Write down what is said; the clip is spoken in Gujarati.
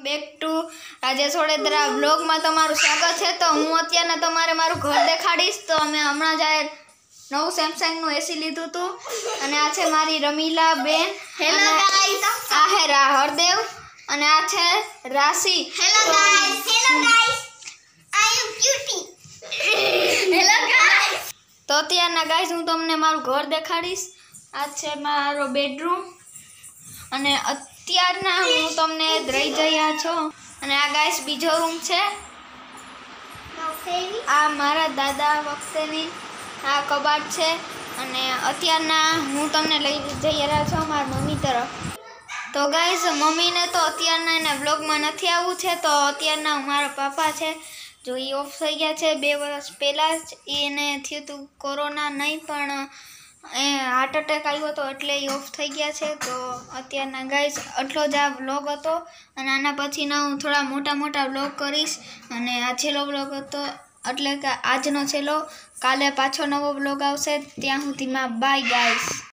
બેક ટુ રાજેશ વડોદરા બ્લોગમાં તમારું સ્વાગત છે। તો હું અત્યારે તમારે મારું ઘર દેખાડીશ। તો અમે હમણાં જ નવું સેમસંગનું એસી લીધું હતું અને આ છે મારી રમીલા બેન। હેલો ગાઈસ, આ હે હરદેવ અને આ છે Rashi. Hello guys, I am cutie. Hello guys. તો અત્યારના ગાઈસ હું તમને મારું ઘર દેખાડીશ। આ છે મારો બેડરૂમ અને અત્યારના હું તમને રહી જયા છો અને આ ગાઈસ બીજો રૂમ છે। આ મારા દાદા વખતેની આ કબાટ છે અને અત્યારના હું તમને લઈ જઈ રહ્યા છું મારા મમ્મી તરફ। તો ગાઈસ મમ્મીને તો અત્યારના એના બ્લોગમાં નથી આવવું છે। તો અત્યારના મારા પાપા છે જો એ ઓફ થઈ ગયા છે 2 વર્ષ પહેલાં જ। એને થયું હતું કોરોના નહીં પણ એ હાર્ટ એટેક આવ્યો હતો એટલે એ ઓફ થઈ ગયા છે। તો અત્યારના ગાઈસ આટલો જ આ બ્લોગ હતો અને આના પછીના હું થોડા મોટા બ્લોગ કરીશ અને આ છેલ્લો બ્લોગ હતો એટલે કે આજનો છેલ્લો। કાલે પાછો નવો બ્લોગ આવશે। ત્યાં સુધીમાં બાય ગાઈસ।